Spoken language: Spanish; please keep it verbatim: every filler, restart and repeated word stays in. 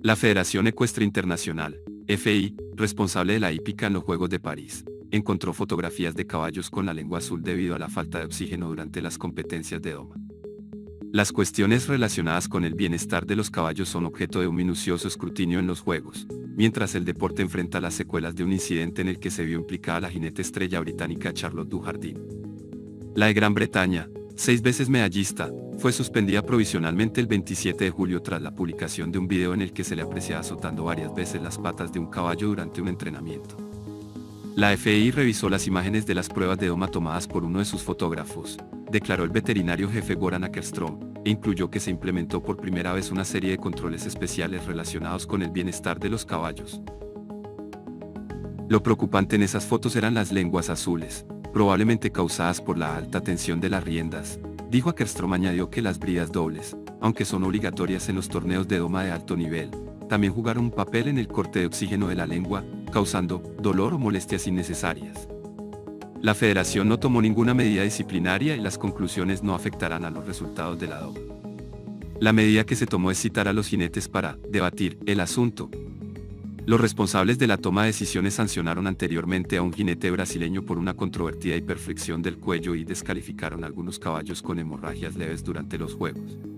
La Federación Ecuestre Internacional, F I, responsable de la hípica en los Juegos de París, encontró fotografías de caballos con la lengua azul debido a la falta de oxígeno durante las competencias de doma. Las cuestiones relacionadas con el bienestar de los caballos son objeto de un minucioso escrutinio en los Juegos, mientras el deporte enfrenta las secuelas de un incidente en el que se vio implicada la jinete estrella británica Charlotte Dujardin. La de Gran Bretaña, seis veces medallista, fue suspendida provisionalmente el veintisiete de julio tras la publicación de un video en el que se le aprecia azotando varias veces las patas de un caballo durante un entrenamiento. La F I revisó las imágenes de las pruebas de doma tomadas por uno de sus fotógrafos, declaró el veterinario jefe Goran Åkerström, e incluyó que se implementó por primera vez una serie de controles especiales relacionados con el bienestar de los caballos. Lo preocupante en esas fotos eran las lenguas azules, probablemente causadas por la alta tensión de las riendas, dijo Åkerström. Añadió que las bridas dobles, aunque son obligatorias en los torneos de doma de alto nivel, también jugaron un papel en el corte de oxígeno de la lengua, causando dolor o molestias innecesarias. La federación no tomó ninguna medida disciplinaria y las conclusiones no afectarán a los resultados de la doma. La medida que se tomó es citar a los jinetes para debatir el asunto. Los responsables de la toma de decisiones sancionaron anteriormente a un jinete brasileño por una controvertida hiperflexión del cuello y descalificaron a algunos caballos con hemorragias leves durante los Juegos.